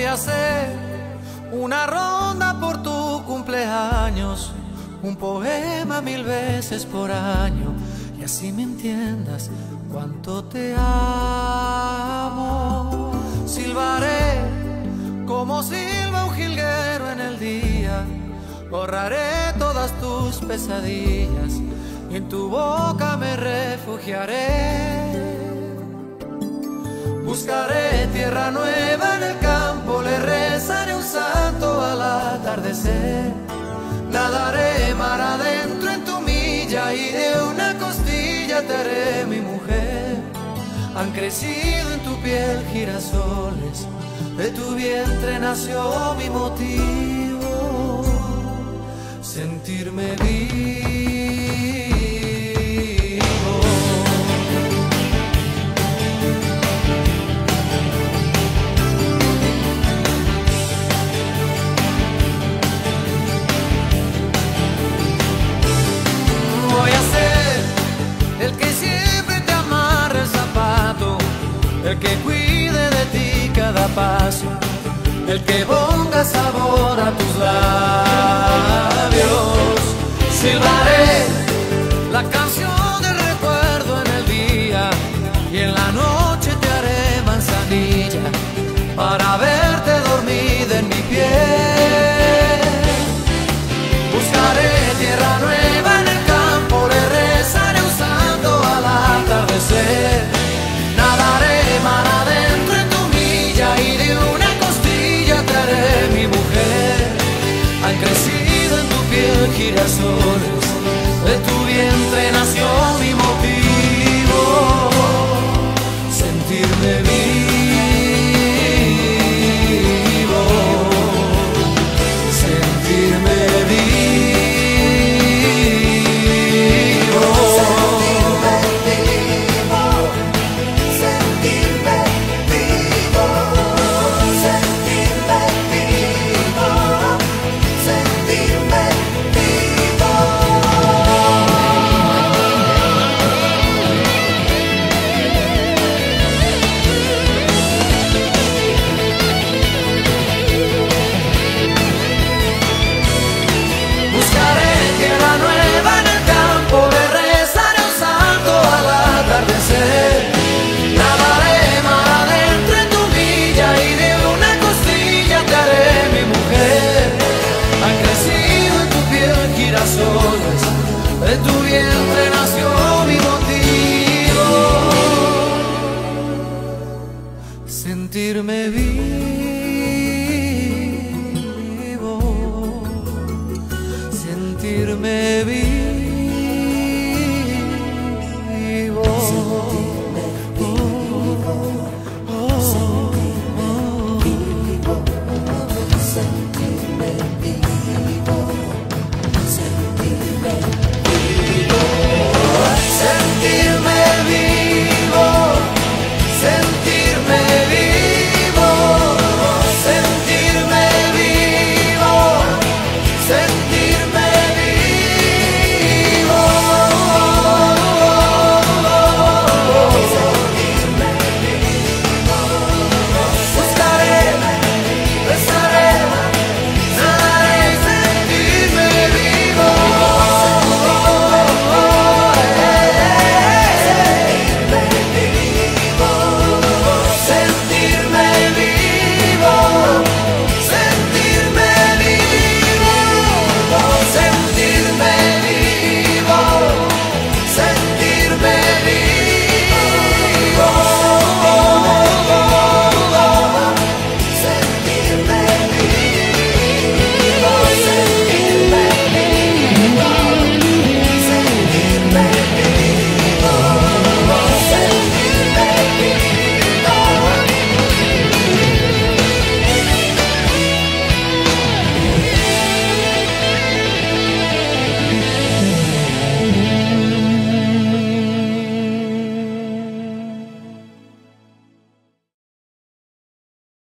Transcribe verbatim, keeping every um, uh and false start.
a hacer una ronda por tu cumpleaños, un poema mil veces por año, y así me entiendas cuánto te amo. Silbaré como silba un jilguero en el día, borraré todas tus pesadillas y en tu boca me refugiaré. Buscaré tierra nueva en el campo, le rezaré un santo al atardecer. Nadaré mar adentro en tu milla y de una costilla te haré mi mujer. Han crecido en tu piel girasoles, de tu vientre nació mi motivo, sentirme vivo. Voy a ser el que siempre te amarre el zapato, el que cuide de ti cada paso, el que ponga sabor a tus labios. Silbaré